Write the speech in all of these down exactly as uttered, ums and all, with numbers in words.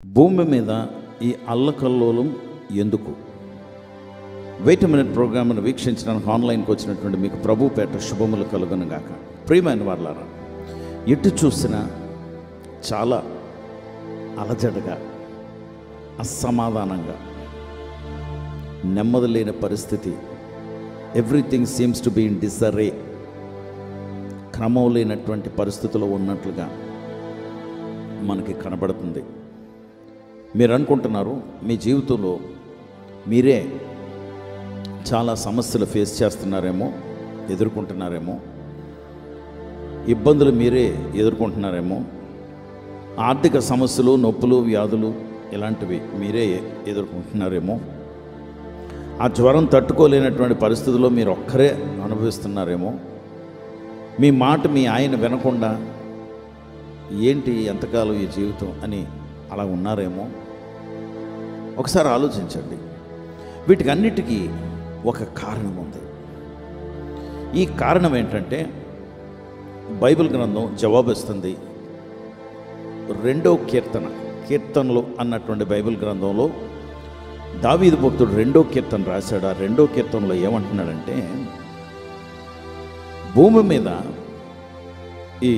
భూమి మీద ఈ అల్లకల్లోలం ఎందుకు? వెయిట్ మినిట్ ప్రోగ్రామ్ను వీక్షించడానికి ఆన్లైన్కి వచ్చినటువంటి మీకు ప్రభు పేట శుభములు కలుగునుగాక. ప్రియమైన వాళ్ళారా, ఎటు చూసినా చాలా అలజడగా, అసమాధానంగా, నెమ్మది లేని పరిస్థితి. Everything seems to be in disarray. క్రమం లేనటువంటి పరిస్థితిలో ఉన్నట్లుగా మనకి కనబడుతుంది. మీరు అనుకుంటున్నారు మీ జీవితంలో మీరే చాలా సమస్యలు ఫేస్ చేస్తున్నారేమో, ఎదుర్కొంటున్నారేమో, ఇబ్బందులు మీరే ఎదుర్కొంటున్నారేమో, ఆర్థిక సమస్యలు, నొప్పులు, వ్యాధులు ఇలాంటివి మీరే ఎదుర్కొంటున్నారేమో, ఆ జ్వరం తట్టుకోలేనటువంటి పరిస్థితుల్లో మీరు ఒక్కరే అనుభవిస్తున్నారేమో, మీ మాట మీ ఆయన వినకుండా ఏంటి ఎంతకాలం ఈ జీవితం అని అలా ఉన్నారేమో. ఒకసారి ఆలోచించండి. వీటికన్నిటికీ ఒక కారణం ఉంది. ఈ కారణం ఏంటంటే బైబిల్ గ్రంథం జవాబిస్తుంది. రెండో కీర్తన, కీర్తనలు అన్నటువంటి బైబిల్ గ్రంథంలో దావీదు భక్తుడు రెండో కీర్తన రాశాడు. ఆ రెండో కీర్తనలో ఏమంటున్నాడంటే, భూమి మీద ఈ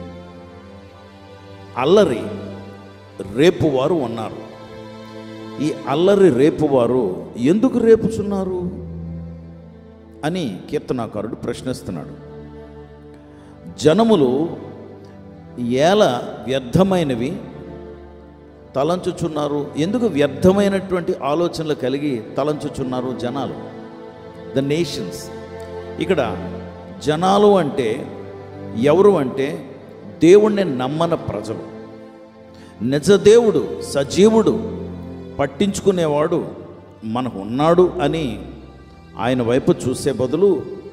అల్లరి రేపువారు ఉన్నారు. ఈ అల్లరి రేపువారు ఎందుకు రేపుచున్నారు అని కీర్తనాకారుడు ప్రశ్నిస్తున్నాడు. జనములు ఏల వ్యర్థమైనవి తలంచుచున్నారు. ఎందుకు వ్యర్థమైనటువంటి ఆలోచనలు కలిగి తలంచుచున్నారు జనాలు? The nations. ఇక్కడ జనాలు అంటే ఎవరు అంటే దేవుణ్ణి నమ్మన ప్రజలు. నిజదేవుడు, సజీవుడు, పట్టించుకునేవాడు మనకు ఉన్నాడు అని ఆయన వైపు చూసే బదులు,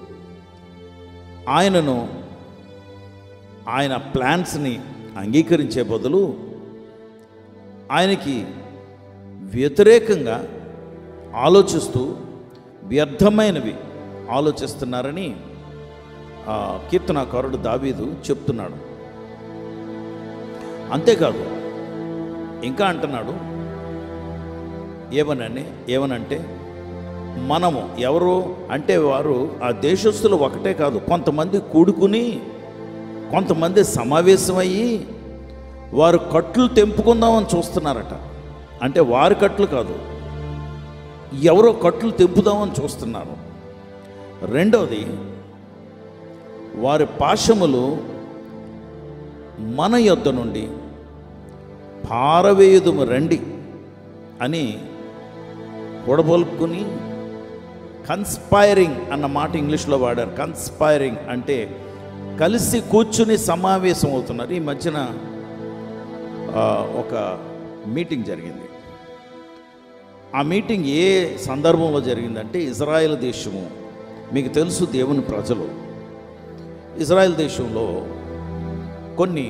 ఆయనను, ఆయన ప్లాన్స్ని అంగీకరించే బదులు ఆయనకి వ్యతిరేకంగా ఆలోచిస్తూ వ్యర్థమైనవి ఆలోచిస్తున్నారని కీర్తనాకారుడు దావీదు చెప్తున్నాడు. అంతేకాదు, ఇంకా అంటున్నాడు ఏమనని ఏమనంటే మనము ఎవరు అంటే వారు ఆ దేశస్తులు ఒకటే కాదు, కొంతమంది కూడుకుని, కొంతమంది సమావేశమయ్యి వారు కట్లు తెంపుకుందామని చూస్తున్నారట. అంటే వారి కట్లు కాదు, ఎవరో కట్లు తెంపుదామని చూస్తున్నారు. రెండవది, వారి పాశములు మన యొద్ద నుండి పారవేయుదుము రండి అని కూడబలుపుకుని, కన్స్పైరింగ్ అన్న మాట ఇంగ్లీష్లో వాడారు. కన్స్పైరింగ్ అంటే కలిసి కూర్చుని సమావేశం అవుతున్నారు. ఈ మధ్యన ఒక మీటింగ్ జరిగింది. ఆ మీటింగ్ ఏ సందర్భంలో జరిగిందంటే, ఇజ్రాయెల్ దేశము, మీకు తెలుసు దేవుని ప్రజలు, ఇజ్రాయెల్ దేశంలో కొన్ని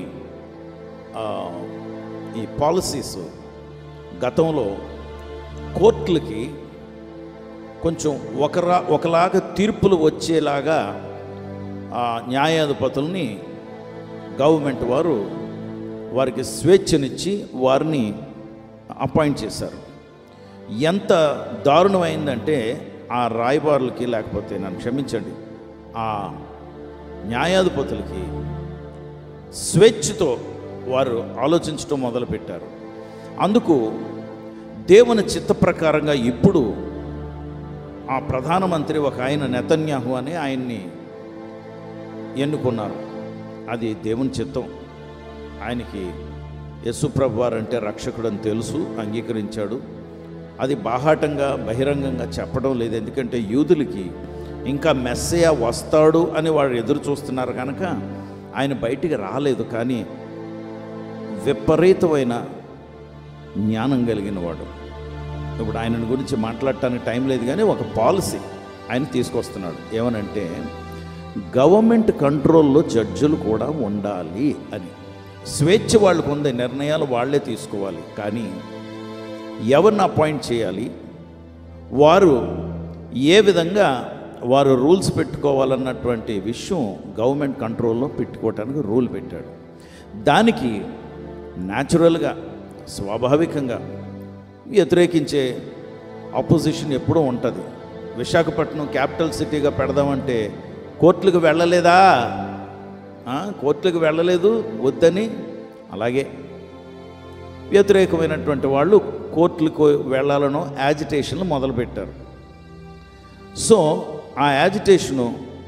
ఈ పాలసీస్ గతంలో కోర్టులకి కొంచెం ఒకరా ఒకలాగా తీర్పులు వచ్చేలాగా న్యాయాధిపతుల్ని గవర్నమెంట్ వారు వారికి స్వేచ్ఛనిచ్చి వారిని అపాయింట్ చేశారు. ఎంత దారుణమైందంటే ఆ రాయబారులకి, లేకపోతే నన్ను క్షమించండి, ఆ న్యాయాధిపతులకి స్వేచ్ఛతో వారు ఆలోచించడం మొదలుపెట్టారు. అందుకు దేవుని చిత్త ప్రకారంగా ఇప్పుడు ఆ ప్రధానమంత్రి ఒక ఆయన నెతన్యాహు అని ఆయన్ని ఎన్నుకున్నారు. అది దేవుని చిత్తం. ఆయనకి యేసుప్రభు వారంటే రక్షకుడు అని తెలుసు, అంగీకరించాడు. అది బాహాటంగా బహిరంగంగా చెప్పడం లేదు, ఎందుకంటే యూదులకి ఇంకా మెస్సయ వస్తాడు అని వాడు ఎదురు చూస్తున్నారు కనుక ఆయన బయటికి రాలేదు. కానీ విపరీతమైన జ్ఞానం కలిగిన వాడు. ఇప్పుడు ఆయన గురించి మాట్లాడటానికి టైం లేదు, కానీ ఒక పాలసీ ఆయన తీసుకొస్తున్నాడు. ఏమనంటే, గవర్నమెంట్ కంట్రోల్లో జడ్జిలు కూడా ఉండాలి అని. స్వేచ్ఛ వాళ్ళకు ఉంది, నిర్ణయాలు వాళ్ళే తీసుకోవాలి. కానీ ఎవరిని అపాయింట్ చేయాలి, వారు ఏ విధంగా వారు రూల్స్ పెట్టుకోవాలన్నటువంటి విషయం గవర్నమెంట్ కంట్రోల్లో పెట్టుకోవటానికి రూల్ పెట్టాడు. దానికి న్యాచురల్గా స్వాభావికంగా వ్యతిరేకించే ఆపోజిషన్ ఎప్పుడూ ఉంటుంది. విశాఖపట్నం క్యాపిటల్ సిటీగా పెడదామంటే కోర్టులకు వెళ్ళలేదా? కోర్టులకు వెళ్ళలేదు వద్దని. అలాగే వ్యతిరేకమైనటువంటి వాళ్ళు కోర్టులకు వెళ్ళాలనో యాజిటేషన్లు మొదలుపెట్టారు. సో ఆ యాజిటేషను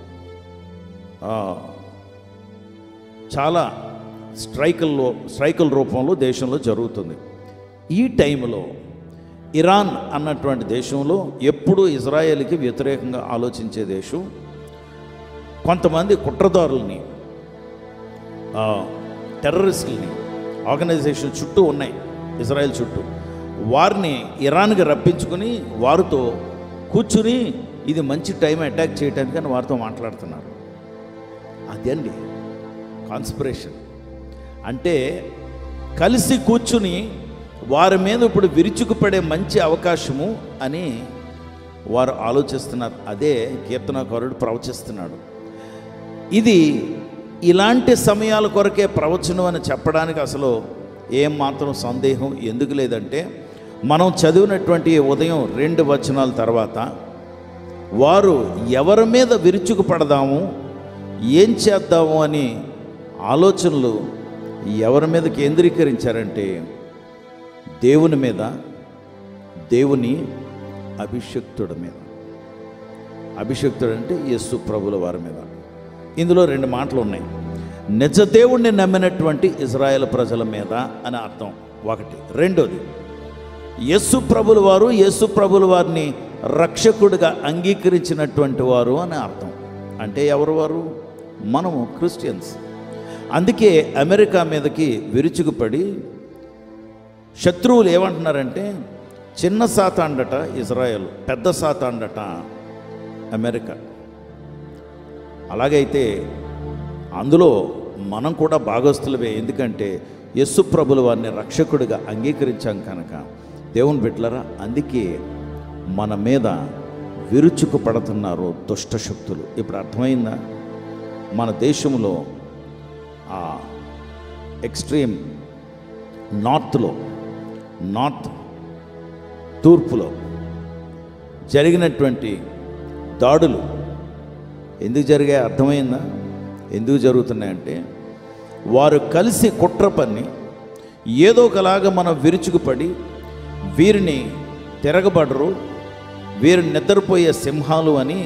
చాలా స్ట్రైకుల్లో స్ట్రైకుల రూపంలో దేశంలో జరుగుతుంది. ఈ టైంలో ఇరాన్ అన్నటువంటి దేశంలో ఎప్పుడూ ఇజ్రాయేల్కి వ్యతిరేకంగా ఆలోచించే దేశం కొంతమంది కుట్రదారుల్ని, టెర్రరిస్టుల్ని ఆర్గనైజేషన్ చుట్టూ ఉన్నాయి ఇజ్రాయెల్ చుట్టూ. వారిని ఇరాన్కి రప్పించుకుని వారితో కూర్చుని ఇది మంచి టైం అటాక్ చేయడానికి అని వారితో మాట్లాడుతున్నారు. అదండి కాన్స్పిరేషన్ అంటే. కలిసి కూర్చుని వారి మీద ఇప్పుడు విరుచుకుపడే మంచి అవకాశము అని వారు ఆలోచిస్తున్నారు. అదే కీర్తనాకారుడు ప్రవచిస్తున్నాడు. ఇది ఇలాంటి సమయాల కొరకే ప్రవచనం అని చెప్పడానికి అసలు ఏం మాత్రం సందేహం ఎందుకు లేదంటే, మనం చదివినటువంటి ఉదయం రెండు వచనాల తర్వాత వారు ఎవరి మీద విరుచుకు పడదాము, ఏం చేద్దాము అని ఆలోచనలు ఎవరి మీద కేంద్రీకరించారంటే దేవుని మీద, దేవుని అభిషక్తుడి మీద. అభిషక్తుడు అంటే యేసు ప్రభుల వారి మీద. ఇందులో రెండు మాటలు ఉన్నాయి. నిజ దేవుణ్ణి నమ్మినటువంటి ఇజ్రాయేల్ ప్రజల మీద అని అర్థం ఒకటి. రెండోది యేసు ప్రభుల వారు యేసు ప్రభుల వారిని రక్షకుడిగా అంగీకరించినటువంటి వారు అని అర్థం. అంటే ఎవరు వారు? మనము క్రిస్టియన్స్. అందుకే అమెరికా మీదకి విరుచుకుపడి శత్రువులు ఏమంటున్నారంటే చిన్న సాతాండట ఇజ్రాయెల్, పెద్ద సాతాండట అమెరికా. అలాగైతే అందులో మనం కూడా భాగస్తులమే. ఎందుకంటే యేసు ప్రభుల వారిని రక్షకుడిగా అంగీకరించాం కనుక. దేవుని బిడ్డలారా, అందుకే మన మీద విరుచుకు పడుతున్నారు దుష్ట శక్తులు. ఇప్పుడు అర్థమైందా? మన దేశంలో ఆ ఎక్స్ట్రీమ్ నార్త్లో, నార్త్ తూర్పులో జరిగినటువంటి దాడులు ఎందుకు జరిగాయి? అర్థమైందా? ఎందుకు జరుగుతున్నాయంటే వారు కలిసి కుట్ర పన్ని ఏదో ఒకలాగా మనం విరుచుకుపడి వీరిని తిరగబడరు, వీరు నిద్రపోయే సింహాలు అని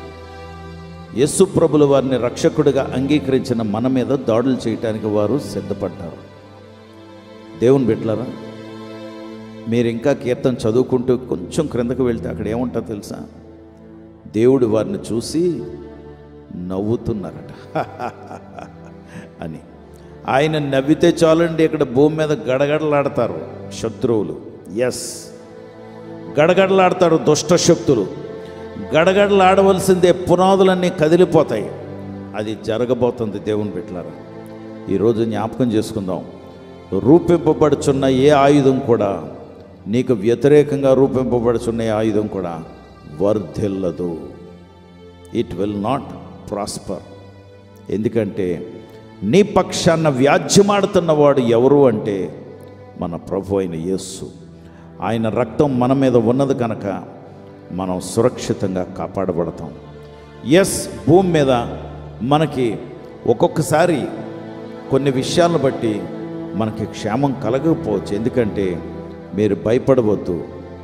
యేసు ప్రభుల వారిని రక్షకుడిగా అంగీకరించిన మన మీద దాడులు చేయటానికి వారు సిద్ధపడ్డారు. దేవుని బిడ్డలారా, మీరు ఇంకా కీర్తన చదువుకుంటూ కొంచెం క్రిందకు వెళ్తే అక్కడ ఏముంటుందో తెలుసా? దేవుడు వారిని చూసి నవ్వుతున్నారట అని. ఆయన నవ్వితే చాలండి, ఇక్కడ భూమి మీద గడగడలాడతారు శత్రువులు. ఎస్, గడగడలాడతారు దుష్ట శక్తులు. గడగడలాడవలసిందే, పునాదులన్నీ కదిలిపోతాయి. అది జరగబోతుంది. దేవుని బిడ్డలారా, ఈరోజు జ్ఞాపకం చేసుకుందాం. రూపింపబడుచున్న ఏ ఆయుధం కూడా, నీకు వ్యతిరేకంగా రూపింపబడుచున్న ఏ ఆయుధం కూడా వర్ధిల్లదు. It will not prosper. ఎందుకంటే నీ పక్షాన వ్యాజ్యమాడుతున్నవాడు ఎవరు అంటే మన ప్రభు అయిన యేసు. ఆయన రక్తం మన మీద ఉన్నది కనుక మనం సురక్షితంగా కాపాడబడతాం. ఎస్, భూమి మీద మనకి ఒక్కొక్కసారి కొన్ని విషయాలను బట్టి మనకి క్షేమం కలగకపోవచ్చు. ఎందుకంటే మీరు భయపడవద్దు.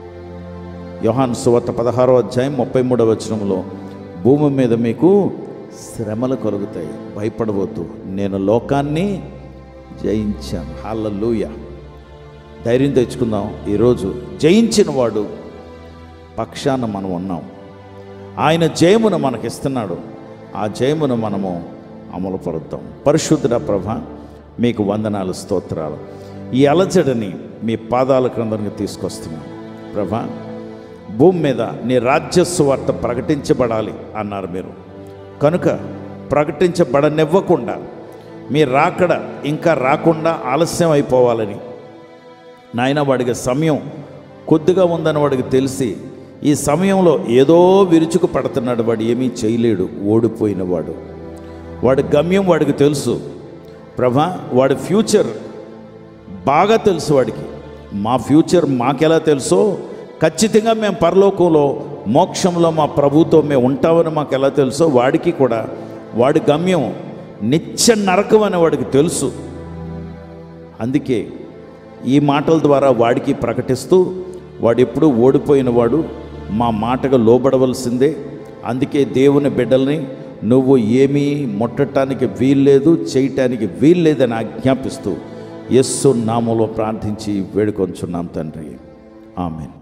యోహాను సువార్త పదహారో అధ్యాయం ముప్పై మూడవ వచనంలో భూమి మీద మీకు శ్రమలు కలుగుతాయి, భయపడవద్దు, నేను లోకాన్ని జయించాను. హల్లెలూయా. ధైర్యం తెచ్చుకుందాం. ఈరోజు జయించిన వాడు పక్షాన మనం ఉన్నాం. ఆయన జయమును మనకిస్తున్నాడు. ఆ జయమును మనము అమలుపరుద్దాం. పరిశుద్ధుడ ప్రభ, మీకు వందనాలు, స్తోత్రాలు. ఈ అలజడిని మీ పాదాల క్రిందకి తీసుకొస్తున్నాం ప్రభ. భూమి మీద నీ రాజ్య సువార్త ప్రకటించబడాలి అన్నారు మీరు కనుక ప్రకటించబడనివ్వకుండా, మీ రాకడ ఇంకా రాకుండా ఆలస్యం అయిపోవాలని నాయన, వాడికి సమయం కొద్దిగా ఉందని వాడికి తెలిసి ఈ సమయంలో ఏదో విరుచుకు పడుతున్నాడు. వాడు ఏమీ చేయలేడు, ఓడిపోయినవాడు. వాడి గమ్యం వాడికి తెలుసు ప్రభా, వాడి ఫ్యూచర్ బాగా తెలుసు వాడికి. మా ఫ్యూచర్ మాకెలా తెలుసో ఖచ్చితంగా మేము పరలోకంలో మోక్షంలో మా ప్రభుతో మేము ఉంటామని మాకు ఎలా తెలుసో వాడికి కూడా వాడి గమ్యం నిత్య నరకం అని వాడికి తెలుసు. అందుకే ఈ మాటల ద్వారా వాడికి ప్రకటిస్తూ, వాడు ఎప్పుడూ ఓడిపోయిన వాడు, మా మాటగా లోబడవలసిందే. అందుకే దేవుని బిడ్డల్ని నువ్వు ఏమీ ముట్టడానికి వీల్లేదు, చేయటానికి వీల్లేదని ఆజ్ఞాపిస్తూ యేసు నామములో ప్రార్థించి వేడుకొంచున్నాం తండ్రి. ఆమేన్.